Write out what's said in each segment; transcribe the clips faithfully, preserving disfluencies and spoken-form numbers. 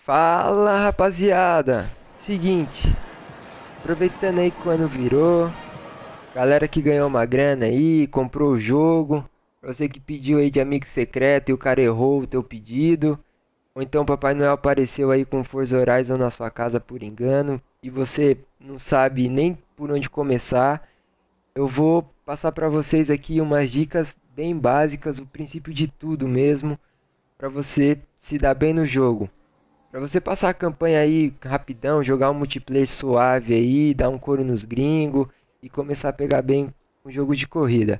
Fala, rapaziada. Seguinte, aproveitando aí que o ano virou, galera que ganhou uma grana aí, comprou o jogo, pra você que pediu aí de amigo secreto e o cara errou o teu pedido, ou então Papai Noel apareceu aí com Forza Horizon na sua casa por engano e você não sabe nem por onde começar, eu vou passar pra vocês aqui umas dicas bem básicas, o princípio de tudo mesmo, pra você se dar bem no jogo. Pra você passar a campanha aí rapidão, jogar um multiplayer suave aí, dar um couro nos gringos e começar a pegar bem o jogo de corrida.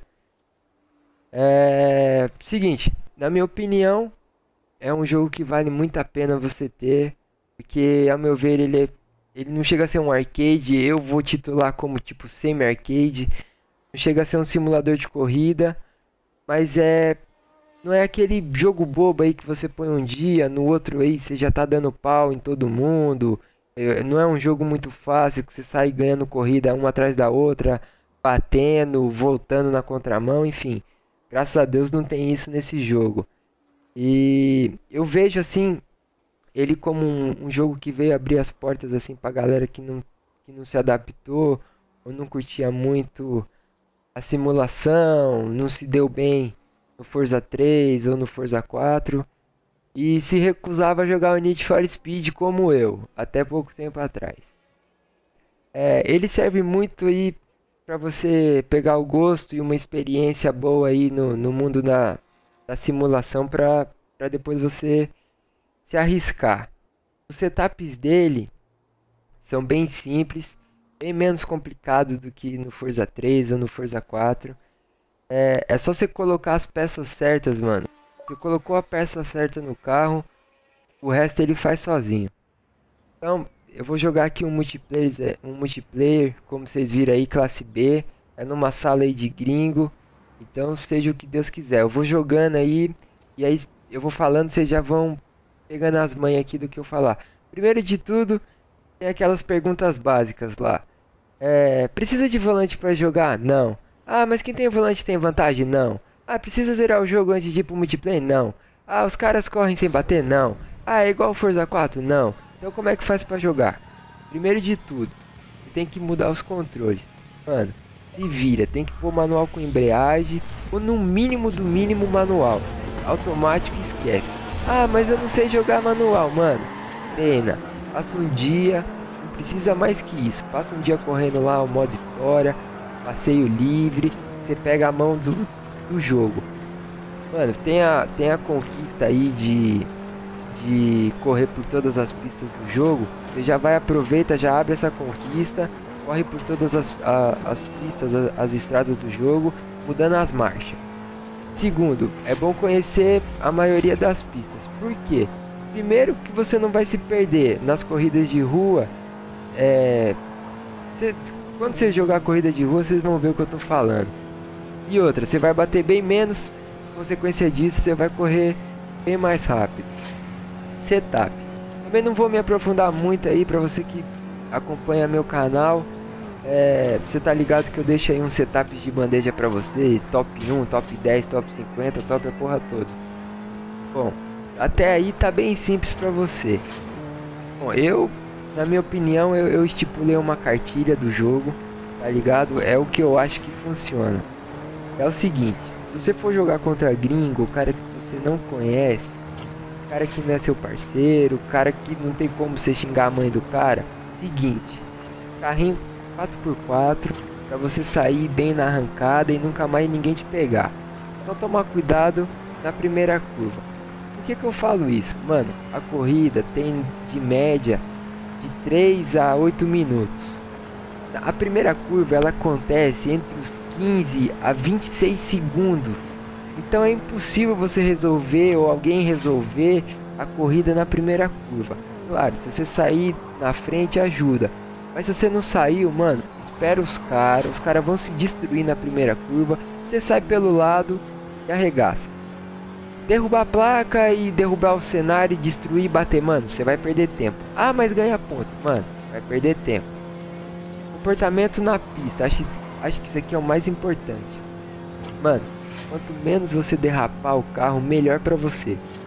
É... Seguinte, na minha opinião, é um jogo que vale muito a pena você ter, porque ao meu ver ele, é... ele não chega a ser um arcade, eu vou titular como tipo semi-arcade, não chega a ser um simulador de corrida, mas é... Não é aquele jogo bobo aí que você põe um dia, no outro aí você já tá dando pau em todo mundo. É, não é um jogo muito fácil que você sai ganhando corrida uma atrás da outra, batendo, voltando na contramão, enfim. Graças a Deus não tem isso nesse jogo. E eu vejo assim, ele como um, um jogo que veio abrir as portas assim pra galera que não, que não se adaptou ou não curtia muito a simulação, não se deu bem no Forza três ou no Forza quatro e se recusava a jogar o Need for Speed como eu, até pouco tempo atrás. É, ele serve muito aí para você pegar o gosto e uma experiência boa aí no, no mundo da, da simulação para para depois você se arriscar. Os setups dele são bem simples, bem menos complicados do que no Forza três ou no Forza quatro. É, é só você colocar as peças certas, mano. Você colocou a peça certa no carro, o resto ele faz sozinho. Então, eu vou jogar aqui um multiplayer, um multiplayer, como vocês viram aí, classe B. É numa sala aí de gringo. Então, seja o que Deus quiser. Eu vou jogando aí, e aí eu vou falando, vocês já vão pegando as manhas aqui do que eu falar. Primeiro de tudo, tem aquelas perguntas básicas lá. É, precisa de volante para jogar? Não. Ah, mas quem tem volante tem vantagem? Não. Ah, precisa zerar o jogo antes de ir pro multiplayer? Não. Ah, os caras correm sem bater? Não. Ah, é igual o Forza quatro? Não. Então como é que faz pra jogar? Primeiro de tudo, você tem que mudar os controles. Mano, se vira, tem que pôr manual com embreagem, ou no mínimo do mínimo manual. Automático esquece. Ah, mas eu não sei jogar manual, mano. Treina, passa um dia, não precisa mais que isso. Passa um dia correndo lá o modo história, passeio livre, você pega a mão do, do jogo. Mano, tem a, tem a conquista aí de, de correr por todas as pistas do jogo. Você já vai, aproveita, já abre essa conquista, corre por todas as, a, as pistas, as, as estradas do jogo, mudando as marchas. Segundo, é bom conhecer a maioria das pistas. Por quê? Primeiro que você não vai se perder nas corridas de rua. É... Você... Quando você jogar corrida de rua, vocês vão ver o que eu tô falando. E outra, você vai bater bem menos, consequência disso, você vai correr bem mais rápido. Setup. Também não vou me aprofundar muito aí, pra você que acompanha meu canal. É, você tá ligado que eu deixo aí uns setups de bandeja pra você, top um, top dez, top cinquenta, top a porra toda. Bom, até aí tá bem simples pra você. Bom, eu... Na minha opinião, eu, eu estipulei uma cartilha do jogo, tá ligado? É o que eu acho que funciona. É o seguinte, se você for jogar contra gringo, o cara que você não conhece, o cara que não é seu parceiro, o cara que não tem como você xingar a mãe do cara, seguinte, carrinho quatro por quatro, pra você sair bem na arrancada e nunca mais ninguém te pegar. Só tomar cuidado na primeira curva. Por que que eu falo isso? Mano, a corrida tem de média de três a oito minutos. A primeira curva ela acontece entre os quinze a vinte e seis segundos. Então é impossível você resolver ou alguém resolver a corrida na primeira curva. Claro, se você sair na frente ajuda. Mas se você não saiu, mano, espera os caras. Os caras vão se destruir na primeira curva. Você sai pelo lado e arregaça. Derrubar a placa e derrubar o cenário e destruir e bater, mano, você vai perder tempo. Ah, mas ganha ponto, mano, vai perder tempo. Comportamento na pista, acho, acho que isso aqui é o mais importante. Mano, quanto menos você derrapar o carro, melhor pra você.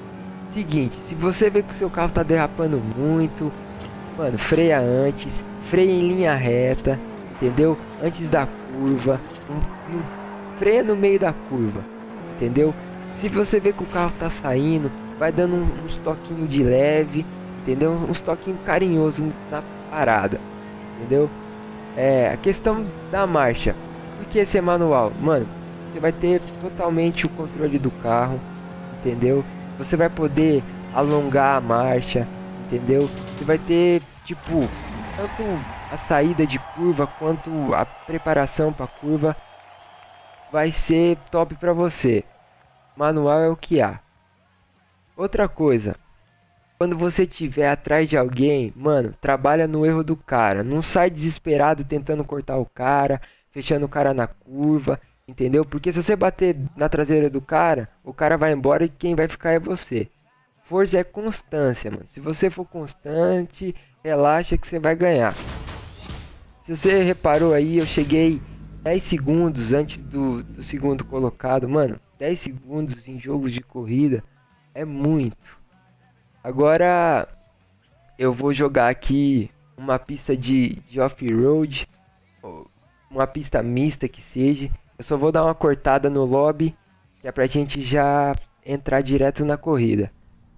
Seguinte, se você vê que o seu carro tá derrapando muito, mano, freia antes, freia em linha reta, entendeu? Antes da curva, não, não, freia no meio da curva, entendeu? Se você vê que o carro tá saindo, vai dando um, uns toquinhos de leve, entendeu? Uns toquinhos carinhosos na parada, entendeu? É, a questão da marcha, por que ser manual? Mano, você vai ter totalmente o controle do carro, entendeu? Você vai poder alongar a marcha, entendeu? Você vai ter, tipo, tanto a saída de curva quanto a preparação para curva vai ser top para você. Manual é o que há. Outra coisa, quando você estiver atrás de alguém, mano, trabalha no erro do cara. Não sai desesperado tentando cortar o cara, fechando o cara na curva, entendeu? Porque se você bater na traseira do cara, o cara vai embora e quem vai ficar é você. Força é constância, mano. Se você for constante, relaxa que você vai ganhar. Se você reparou aí, eu cheguei dez segundos antes do, do segundo colocado. Mano, dez segundos em jogos de corrida é muito. Agora eu vou jogar aqui uma pista de, de off-road, uma pista mista que seja. Eu só vou dar uma cortada no lobby, que é pra gente já entrar direto na corrida.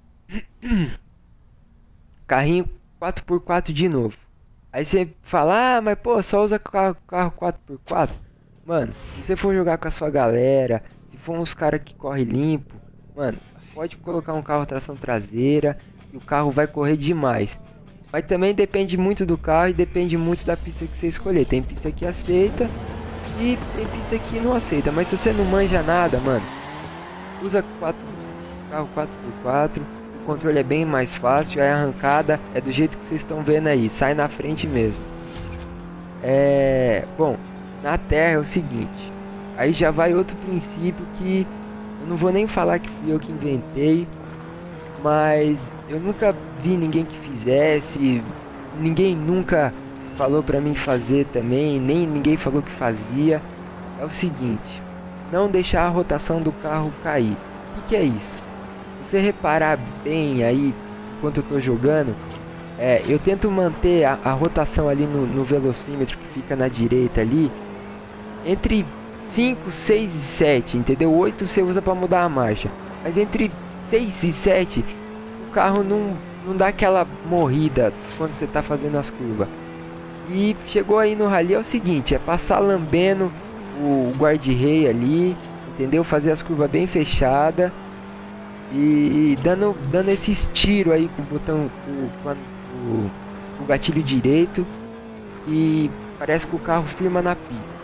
Carrinho quatro por quatro de novo. Aí você fala, ah, mas pô, só usa carro, carro quatro por quatro. Mano, se você for jogar com a sua galera, se for uns caras que corre limpo, mano, pode colocar um carro tração traseira e o carro vai correr demais. Mas também depende muito do carro e depende muito da pista que você escolher. Tem pista que aceita e tem pista que não aceita. Mas se você não manja nada, mano, usa quatro, carro quatro por quatro. O controle é bem mais fácil. A arrancada é do jeito que vocês estão vendo aí. Sai na frente mesmo. É... Bom, na terra é o seguinte. Aí já vai outro princípio que eu não vou nem falar que fui eu que inventei. Mas eu nunca vi ninguém que fizesse. Ninguém nunca falou pra mim fazer também. Nem ninguém falou que fazia. É o seguinte: não deixar a rotação do carro cair. O que, que é isso? Se você reparar bem aí enquanto eu tô jogando, é, eu tento manter a, a rotação ali no, no velocímetro que fica na direita ali entre cinco, seis e sete, entendeu? oito você usa para mudar a marcha, mas entre seis e sete o carro não, não dá aquela morrida quando você tá fazendo as curvas. E chegou aí no rally é o seguinte, é passar lambendo o guarda-rei ali, entendeu? Fazer as curvas bem fechadas e dando, dando esses tiros aí com o botão, com, com, com o gatilho direito, e parece que o carro firma na pista.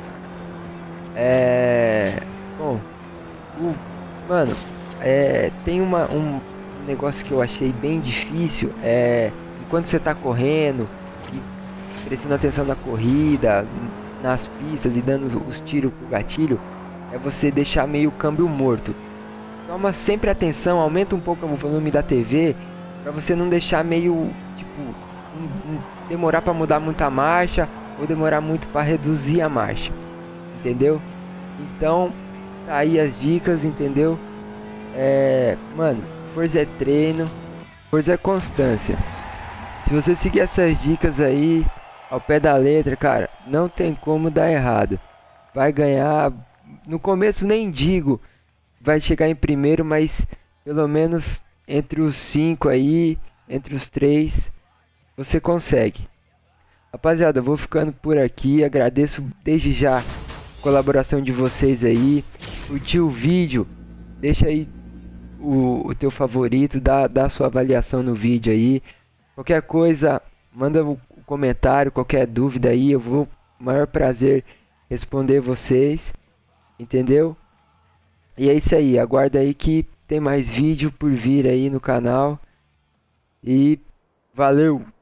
É... Bom, o, mano, é, tem uma, um negócio que eu achei bem difícil, é, enquanto você tá correndo e prestando atenção na corrida, nas pistas e dando os tiros com o gatilho, é você deixar meio câmbio morto. Toma sempre atenção, aumenta um pouco o volume da T V, pra você não deixar meio, tipo, um, um, demorar pra mudar muita marcha ou demorar muito pra reduzir a marcha, entendeu? Então, tá aí as dicas, entendeu? É, mano, força é treino, força é constância. Se você seguir essas dicas aí ao pé da letra, cara, não tem como dar errado. Vai ganhar, no começo nem digo vai chegar em primeiro, mas pelo menos entre os cinco aí, entre os três, você consegue. Rapaziada, eu vou ficando por aqui. Agradeço desde já a colaboração de vocês aí. Curtiu o vídeo? Deixa aí o, o teu favorito, dá, dá sua avaliação no vídeo aí. Qualquer coisa, manda um comentário, qualquer dúvida aí, eu vou com o maior prazer responder vocês, entendeu? E é isso aí, aguarda aí que tem mais vídeo por vir aí no canal. E valeu!